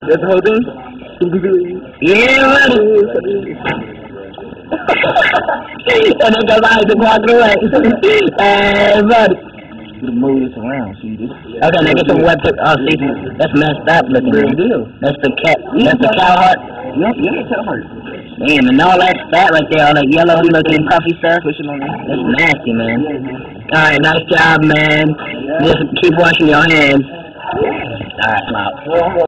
That's the whole thing? Yeah, buddy. And then goes out to walk away. Hey, buddy. You move this around, see this? Okay, now get some weapon. Oh, see, that's messed up looking. Real deal. That's the cat. That's the cow heart. Yeah, cow heart. Damn, and all that fat right there, all that yellow looking puffy stuff. Pushing on that. That's nasty, man. Alright, nice job, man. Just keep washing your hands. Alright, I'm out.